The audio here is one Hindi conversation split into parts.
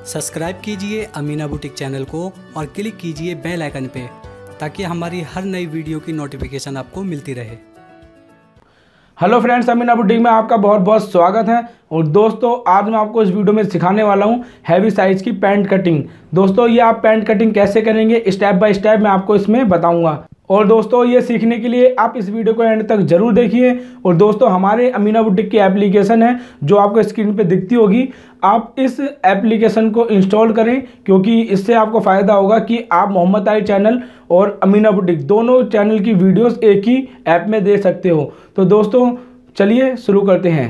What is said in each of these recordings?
सब्सक्राइब कीजिए अमीना बुटीक चैनल को और क्लिक कीजिए बेल आइकन पे ताकि हमारी हर नई वीडियो की नोटिफिकेशन आपको मिलती रहे। हेलो फ्रेंड्स, अमीना बुटीक में आपका बहुत बहुत स्वागत है। और दोस्तों, आज मैं आपको इस वीडियो में सिखाने वाला हूं हैवी साइज़ की पैंट कटिंग। दोस्तों, ये आप पैंट कटिंग कैसे करेंगे स्टेप बाय स्टेप मैं आपको इसमें बताऊंगा। और दोस्तों, ये सीखने के लिए आप इस वीडियो को एंड तक जरूर देखिए। और दोस्तों, हमारे अमीना बुटीक की एप्लीकेशन है जो आपको स्क्रीन पे दिखती होगी, आप इस एप्लीकेशन को इंस्टॉल करें, क्योंकि इससे आपको फ़ायदा होगा कि आप मोहम्मद आई चैनल और अमीना बुटीक दोनों चैनल की वीडियोस एक ही ऐप में देख सकते हो। तो दोस्तों, चलिए शुरू करते हैं।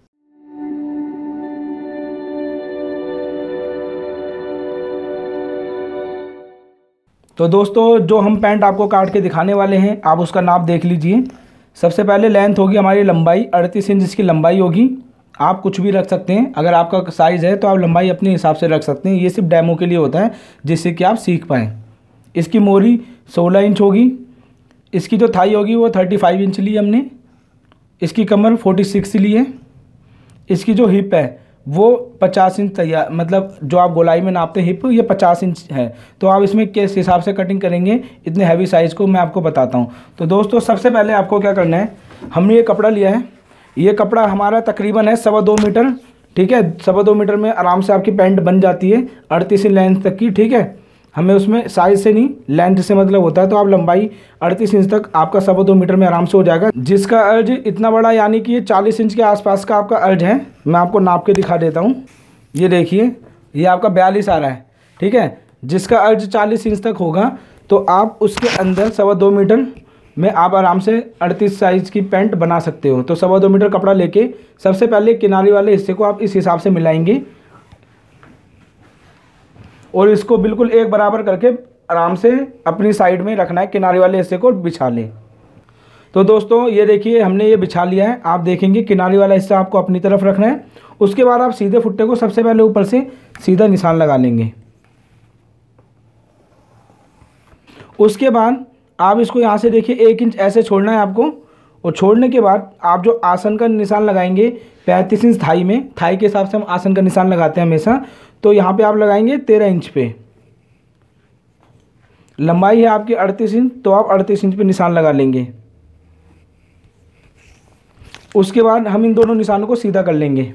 तो दोस्तों, जो हम पैंट आपको काट के दिखाने वाले हैं, आप उसका नाप देख लीजिए। सबसे पहले लेंथ होगी हमारी लंबाई 38 इंच इसकी लंबाई होगी। आप कुछ भी रख सकते हैं, अगर आपका साइज़ है तो आप लंबाई अपने हिसाब से रख सकते हैं। ये सिर्फ डेमो के लिए होता है जिससे कि आप सीख पाएँ। इसकी मोरी 16 इंच होगी। इसकी जो थाई होगी वो 35 इंच ली हमने। इसकी कमर 46 ली है। इसकी जो हिप है वो 50 इंच तैयार, मतलब जो आप गोलाई में नापते हैं हिप, ये 50 इंच है। तो आप इसमें किस हिसाब से कटिंग करेंगे इतने हैवी साइज़ को मैं आपको बताता हूँ। तो दोस्तों, सबसे पहले आपको क्या करना है, हमने ये कपड़ा लिया है। ये कपड़ा हमारा तकरीबन है 2.25 मीटर। ठीक है, 2.25 मीटर में आराम से आपकी पैंट बन जाती है 38 इंच लेंथ तक की। ठीक है, हमें उसमें साइज़ से नहीं लेंथ से मतलब होता है। तो आप लंबाई 38 इंच तक आपका 2.25 मीटर में आराम से हो जाएगा, जिसका अर्ज इतना बड़ा यानी कि ये 40 इंच के आसपास का आपका अर्ज है। मैं आपको नाप के दिखा देता हूँ। ये देखिए, ये आपका 42 आ रहा है। ठीक है, जिसका अर्ज 40 इंच तक होगा तो आप उसके अंदर 2.25 मीटर में आप आराम से 38 साइज़ की पैंट बना सकते हो। तो 2.25 मीटर कपड़ा लेके सबसे पहले किनारे वाले हिस्से को आप इस हिसाब से मिलाएंगे और इसको बिल्कुल एक बराबर करके आराम से अपनी साइड में रखना है। किनारे वाले हिस्से को बिछा लें। तो दोस्तों, ये देखिए हमने ये बिछा लिया है। आप देखेंगे किनारे वाला हिस्सा आपको अपनी तरफ रखना है। उसके बाद आप सीधे फुट्टे को सबसे पहले ऊपर से सीधा निशान लगा लेंगे। उसके बाद आप इसको यहाँ से देखिए 1 इंच ऐसे छोड़ना है आपको। और छोड़ने के बाद आप जो आसन का निशान लगाएंगे 35 इंच थाई में, थाई के हिसाब से हम आसन का निशान लगाते हैं हमेशा। तो यहाँ पे आप लगाएंगे 13 इंच पे। लंबाई है आपकी 38 इंच, तो आप 38 इंच पे निशान लगा लेंगे। उसके बाद हम इन दोनों निशानों को सीधा कर लेंगे।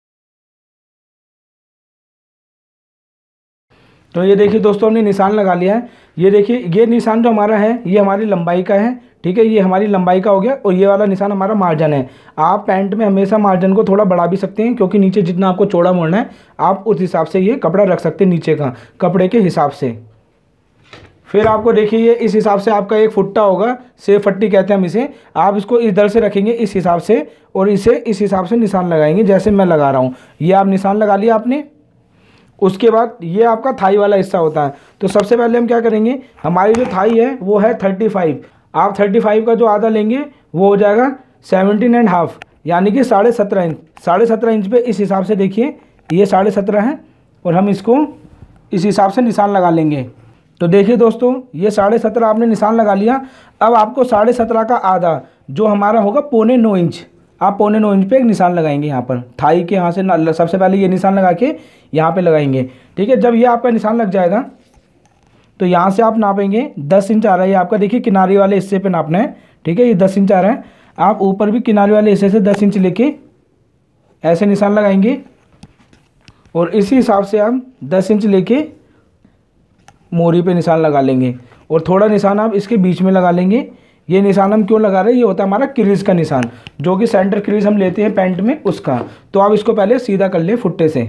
तो ये देखिए दोस्तों, हमने निशान लगा लिया है। ये देखिए, ये निशान जो हमारा है ये हमारी लंबाई का है। ठीक है, ये हमारी लंबाई का हो गया। और ये वाला निशान हमारा मार्जिन है। आप पैंट में हमेशा मार्जिन को थोड़ा बढ़ा भी सकते हैं, क्योंकि नीचे जितना आपको चौड़ा मोड़ना है आप उस हिसाब से ये कपड़ा रख सकते हैं, नीचे का कपड़े के हिसाब से। फिर आपको देखिए, ये इस हिसाब से आपका एक फुट्टा होगा, सेफ फट्टी कहते हैं हम इसे। आप इसको इधर से रखेंगे इस हिसाब से और इसे इस हिसाब से निशान लगाएंगे जैसे मैं लगा रहा हूँ। ये आप निशान लगा लिया आपने। उसके बाद ये आपका थाई वाला हिस्सा होता है। तो सबसे पहले हम क्या करेंगे, हमारी जो थाई है वो है 35। आप 35 का जो आधा लेंगे वो हो जाएगा 17.5, यानी कि 17.5 इंच। 17.5 इंच पे इस हिसाब से देखिए, ये 17.5 है और हम इसको इस हिसाब से निशान लगा लेंगे। तो देखिए दोस्तों, ये 17.5 आपने निशान लगा लिया। अब आपको 17.5 का आधा जो हमारा होगा 9.25 इंच, आप 9.25 इंच पे एक निशान लगाएंगे यहाँ पर थाई के। यहाँ से सबसे पहले ये निशान लगा के यहाँ पे लगाएंगे। ठीक है, जब ये आपका निशान लग जाएगा तो यहाँ से आप नापेंगे 10 इंच आ रहा है ये आपका। देखिए, किनारे वाले हिस्से पे नापना है। ठीक है, ये 10 इंच आ रहा है। आप ऊपर भी किनारे वाले हिस्से से 10 इंच लेके ऐसे निशान लगाएंगे और इसी हिसाब से आप 10 इंच लेके मोरी पे निशान लगा लेंगे। और थोड़ा निशान आप इसके बीच में लगा लेंगे। ये निशान हम क्यों लगा रहे हैं, ये होता है हमारा क्रीज का निशान, जो कि सेंटर क्रीज हम लेते हैं पैंट में उसका। तो आप इसको पहले सीधा कर ले फुट्टे से।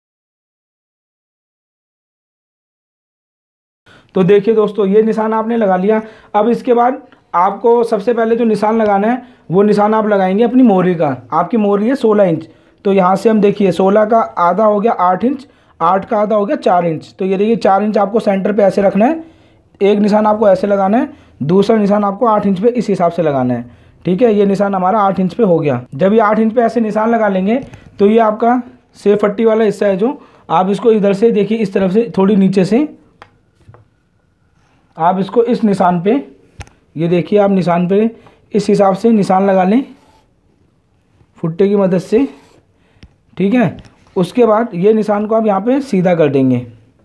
तो देखिए दोस्तों, ये निशान आपने लगा लिया। अब इसके बाद आपको सबसे पहले जो निशान लगाना है वो निशान आप लगाएंगे अपनी मोरी का। आपकी मोरी है 16 इंच, तो यहाँ से हम देखिए 16 का आधा हो गया 8 इंच, 8 का आधा हो गया 4 इंच। तो ये देखिए 4 इंच आपको सेंटर पे ऐसे रखना है। एक निशान आपको ऐसे लगाना है, दूसरा निशान आपको 8 इंच पे इस हिसाब से लगाना है। ठीक है, ये निशान हमारा 8 इंच पे हो गया। जब ये 8 इंच पे ऐसे निशान लगा लेंगे तो ये आपका सेफ पट्टी वाला हिस्सा है, जो आप इसको इधर से देखिए इस तरफ से थोड़ी नीचे से आप इसको इस निशान पे, ये देखिए आप निशान पे इस हिसाब से निशान लगा लें फुट्टे की मदद से। ठीक है, उसके बाद ये निशान को आप यहाँ पे सीधा कर देंगे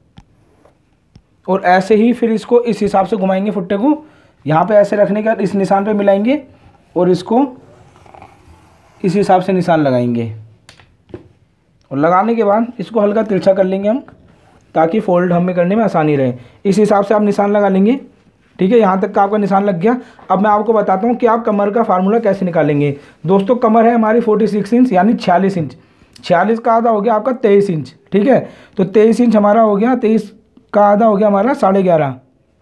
और ऐसे ही फिर इसको इस हिसाब से घुमाएंगे। फुट्टे को यहाँ पे ऐसे रखने के बाद इस निशान पे मिलाएंगे और इसको इस हिसाब से निशान लगाएंगे और लगाने के बाद इसको हल्का तिरछा कर लेंगे हम, ताकि फोल्ड हमें करने में आसानी रहे। इस हिसाब से आप निशान लगा लेंगे। ठीक है, यहाँ तक का आपका निशान लग गया। अब मैं आपको बताता हूँ कि आप कमर का फार्मूला कैसे निकालेंगे। दोस्तों कमर है हमारी 46 इंच यानी 46 इंच। 46 का आधा हो गया आपका 23 इंच। ठीक है, तो 23 इंच हमारा हो गया, 23 का आधा हो गया हमारा 11.5।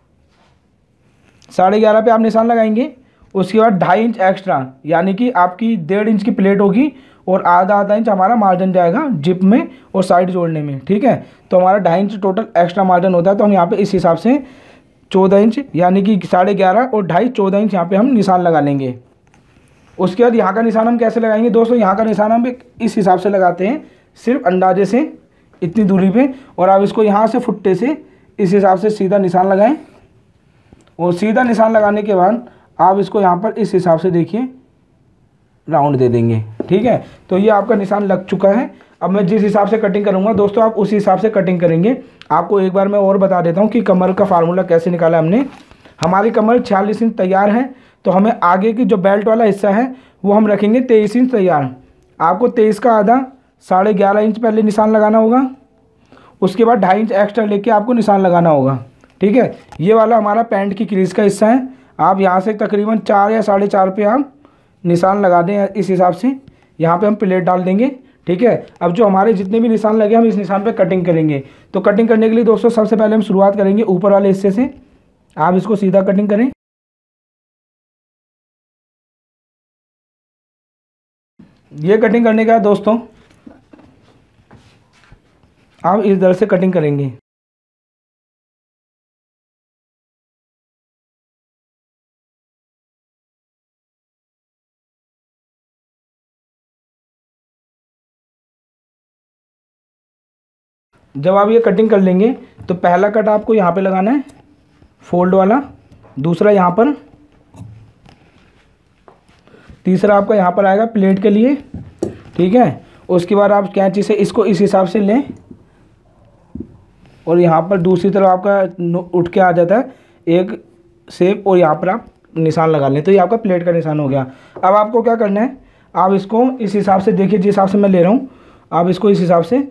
11.5 पे आप निशान लगाएंगे। उसके बाद 2.5 इंच एक्स्ट्रा यानी कि आपकी 1.5 इंच की प्लेट होगी और आधा इंच हमारा मार्जिन जाएगा जिप में और साइड जोड़ने में। ठीक है, तो हमारा 2.5 इंच टोटल एक्स्ट्रा मार्जिन होता है। तो हम यहाँ पे इस हिसाब से 14 इंच यानी कि 11.5 और 2.5 14 इंच यहाँ पे हम निशान लगा लेंगे। उसके बाद यहाँ का निशान हम कैसे लगाएंगे दोस्तों, यहाँ का निशान हम इस हिसाब से लगाते हैं, सिर्फ अंदाजे से इतनी दूरी पे, और आप इसको यहाँ से फुट्टे से इस हिसाब से सीधा निशान लगाएं। और सीधा निशान लगाने के बाद आप इसको यहाँ पर इस हिसाब से देखिए राउंड दे देंगे। ठीक है, तो ये आपका निशान लग चुका है। अब मैं जिस हिसाब से कटिंग करूँगा दोस्तों आप उसी हिसाब से कटिंग करेंगे। आपको एक बार मैं और बता देता हूँ कि कमर का फार्मूला कैसे निकाला हमने। हमारी कमर 46 इंच तैयार है, तो हमें आगे की जो बेल्ट वाला हिस्सा है वो हम रखेंगे 23 इंच तैयार। आपको 23 का आधा 11.5 इंच पहले निशान लगाना होगा। उसके बाद 2.5 इंच एक्स्ट्रा लेके आपको निशान लगाना होगा। ठीक है, ये वाला हमारा पैंट की क्रीज का हिस्सा है। आप यहाँ से तकरीबन 4 या 4.5 पे आप निशान लगा दें। इस हिसाब से यहाँ पे हम प्लेट डाल देंगे। ठीक है, अब जो हमारे जितने भी निशान लगे हम इस निशान पे कटिंग करेंगे। तो कटिंग करने के लिए दोस्तों सबसे पहले हम शुरुआत करेंगे ऊपर वाले हिस्से से। आप इसको सीधा कटिंग करें। ये कटिंग करने के बाद दोस्तों आप इस तरह से कटिंग करेंगे। जब आप ये कटिंग कर लेंगे तो पहला कट आपको यहाँ पे लगाना है फोल्ड वाला, दूसरा यहाँ पर, तीसरा आपका यहाँ पर आएगा प्लेट के लिए। ठीक है, उसके बाद आप कैंची से इसको इस हिसाब से लें और यहाँ पर दूसरी तरफ आपका उठ के आ जाता है एक शेप और यहाँ पर आप निशान लगा लें। तो ये आपका प्लेट का निशान हो गया। अब आपको क्या करना है, आप इसको इस हिसाब से देखिए, जिस हिसाब से मैं ले रहा हूँ आप इसको इस हिसाब से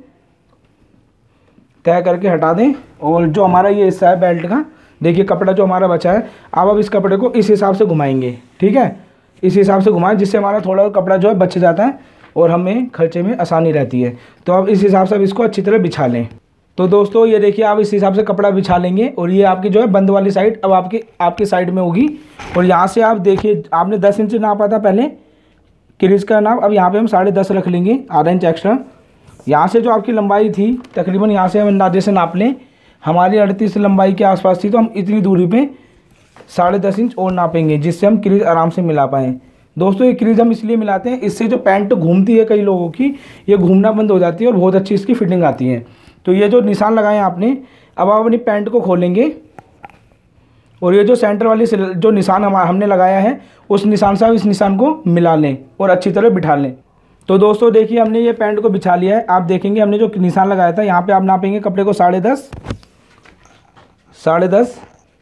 तय करके हटा दें। और जो हमारा ये हिस्सा है बेल्ट का, देखिए कपड़ा जो हमारा बचा है, आप अब इस कपड़े को इस हिसाब से घुमाएंगे। ठीक है, इस हिसाब से घुमाएं जिससे हमारा थोड़ा कपड़ा जो है बच जाता है और हमें खर्चे में आसानी रहती है। तो अब इस हिसाब से अब इसको अच्छी तरह बिछा लें। तो दोस्तों ये देखिए आप इस हिसाब से कपड़ा बिछा लेंगे और ये आपकी जो है बंद वाली साइड अब आपकी साइड में होगी। और यहाँ से आप देखिए आपने 10 इंच नापा था पहले क्रीज का नाप, अब यहाँ पे हम 10.5 रख लेंगे, आधा इंच एक्स्ट्रा। यहाँ से जो आपकी लंबाई थी तकरीबन यहाँ से हम अंदाजे से नाप लें, हमारी 38 लंबाई के आसपास थी, तो हम इतनी दूरी पे 10.5 इंच और नापेंगे जिससे हम क्रीज आराम से मिला पाएँ। दोस्तों ये क्रीज हम इसलिए मिलाते हैं, इससे जो पैंट घूमती है कई लोगों की, ये घूमना बंद हो जाती है और बहुत अच्छी इसकी फिटिंग आती है। तो ये जो निशान लगाए आपने, अब आप अपनी पैंट को खोलेंगे और ये जो सेंटर वाली जो निशान हमने लगाया है उस निशान से आप इस निशान को मिला लें और अच्छी तरह बिठा लें। तो दोस्तों देखिए हमने ये पैंट को बिछा लिया है। आप देखेंगे हमने जो निशान लगाया था यहाँ पे आप नापेंगे कपड़े को 10.5, 10.5,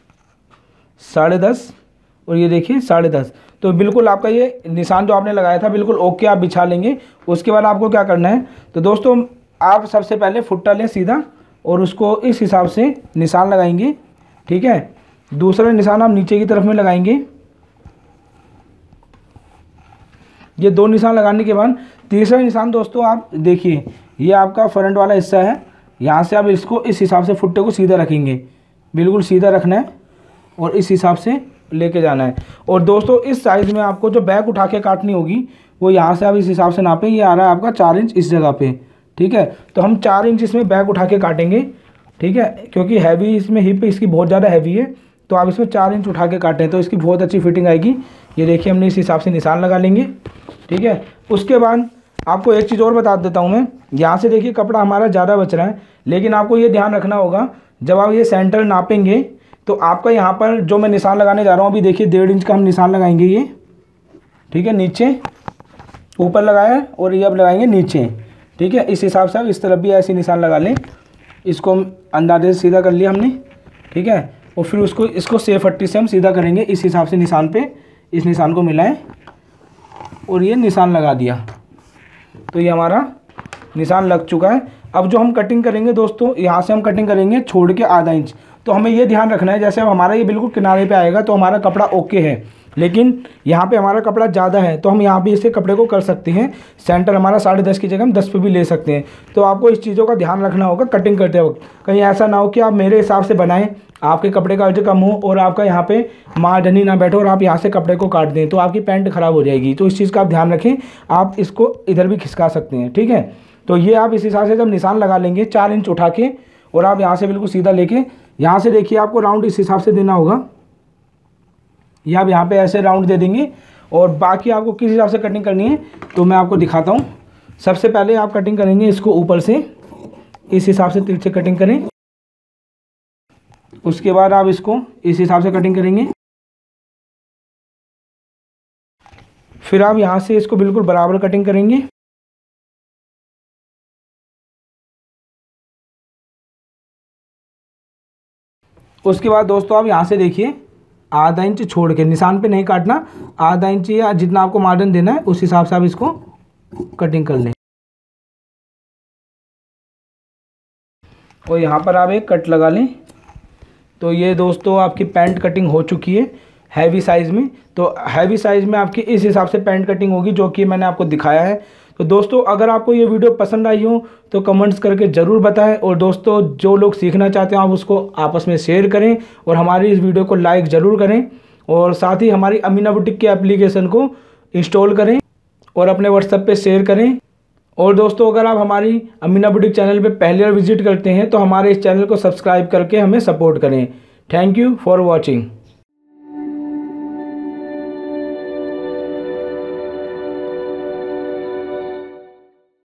10.5 और ये देखिए 10.5। तो बिल्कुल आपका ये निशान जो आपने लगाया था बिल्कुल ओके आप बिछा लेंगे। उसके बाद आपको क्या करना है, तो दोस्तों आप सबसे पहले फुट्टा लें सीधा और उसको इस हिसाब से निशान लगाएंगे। ठीक है, दूसरा निशान आप नीचे की तरफ में लगाएंगे। ये 2 निशान लगाने के बाद तीसरा निशान दोस्तों आप देखिए ये आपका फ्रंट वाला हिस्सा है, यहाँ से आप इसको इस हिसाब से फुट्टे को सीधा रखेंगे, बिल्कुल सीधा रखना है और इस हिसाब से लेके जाना है। और दोस्तों इस साइज़ में आपको जो बैक उठा के काटनी होगी वो यहाँ से आप इस हिसाब से नापें, ये आ रहा है आपका 4 इंच इस जगह पे। ठीक है, तो हम 4 इंच इसमें बैक उठा के काटेंगे। ठीक है, क्योंकि हैवी इसमें हिप इसकी बहुत ज़्यादा हैवी है, तो आप इसमें 4 इंच उठा के काटें तो इसकी बहुत अच्छी फिटिंग आएगी। ये देखिए हमने इस हिसाब से निशान लगा लेंगे। ठीक है, उसके बाद आपको एक चीज़ और बता देता हूँ मैं, यहाँ से देखिए कपड़ा हमारा ज़्यादा बच रहा है, लेकिन आपको ये ध्यान रखना होगा जब आप ये सेंटर नापेंगे तो आपका यहाँ पर जो मैं निशान लगाने जा रहा हूँ अभी देखिए 1.5 इंच का हम निशान लगाएंगे ये। ठीक है, नीचे ऊपर लगाया और ये अब लगाएंगे नीचे। ठीक है। इस हिसाब से आप इस तरफ भी ऐसे निशान लगा लें। इसको हम अंदाजे से सीधा कर लिया हमने, ठीक है। और फिर इसको सेफ पट्टी से हम सीधा करेंगे इस हिसाब से निशान पे, इस निशान को मिलाएं और ये निशान लगा दिया। तो ये हमारा निशान लग चुका है। अब जो हम कटिंग करेंगे दोस्तों, यहाँ से हम कटिंग करेंगे छोड़ के आधा इंच। तो हमें ये ध्यान रखना है, जैसे अब हमारा ये बिल्कुल किनारे पे आएगा तो हमारा कपड़ा ओके है, लेकिन यहाँ पे हमारा कपड़ा ज़्यादा है तो हम यहाँ भी इससे कपड़े को कर सकते हैं। सेंटर हमारा 10.5 की जगह हम 10 पे भी ले सकते हैं। तो आपको इस चीज़ों का ध्यान रखना होगा कटिंग करते वक्त। कहीं ऐसा ना हो कि आप मेरे हिसाब से बनाएं, आपके कपड़े का अर्ज कम हो और आपका यहाँ पे मार्जिन ना बैठो और आप यहाँ से कपड़े को काट दें, तो आपकी पैंट ख़राब हो जाएगी। तो इस चीज़ का आप ध्यान रखें। आप इसको इधर भी खिसका सकते हैं, ठीक है। तो ये आप इस हिसाब से जब निशान लगा लेंगे 4 इंच उठा के, और आप यहाँ से बिल्कुल सीधा लेके यहाँ से देखिए आपको राउंड इस हिसाब से देना होगा। ये आप यहाँ पे ऐसे राउंड दे देंगे। और बाकी आपको किस हिसाब से कटिंग करनी है तो मैं आपको दिखाता हूँ। सबसे पहले आप कटिंग करेंगे इसको ऊपर से, इस हिसाब से तिरछे कटिंग करें। उसके बाद आप इसको इस हिसाब से कटिंग करेंगे। फिर आप यहाँ से इसको बिल्कुल बराबर कटिंग करेंगे। उसके बाद दोस्तों आप यहाँ से देखिए आधा इंच छोड़ के, निशान पे नहीं काटना, आधा इंच या जितना आपको मार्जिन देना है उस हिसाब से आप इसको कटिंग कर लें। और यहाँ पर आप एक कट लगा लें। तो ये दोस्तों आपकी पैंट कटिंग हो चुकी है हैवी साइज़ में। तो हैवी साइज़ में आपकी इस हिसाब से पैंट कटिंग होगी जो कि मैंने आपको दिखाया है। तो दोस्तों अगर आपको ये वीडियो पसंद आई हो तो कमेंट्स करके ज़रूर बताएं। और दोस्तों जो लोग सीखना चाहते हैं आप उसको आपस में शेयर करें और हमारी इस वीडियो को लाइक ज़रूर करें। और साथ ही हमारी अमीना बुटीक के एप्लीकेशन को इंस्टॉल करें और अपने व्हाट्सएप पे शेयर करें। और दोस्तों अगर आप हमारी अमीना बुटीक चैनल पे पहली बार विजिट करते हैं तो हमारे इस चैनल को सब्सक्राइब करके हमें सपोर्ट करें। Thank you for watching.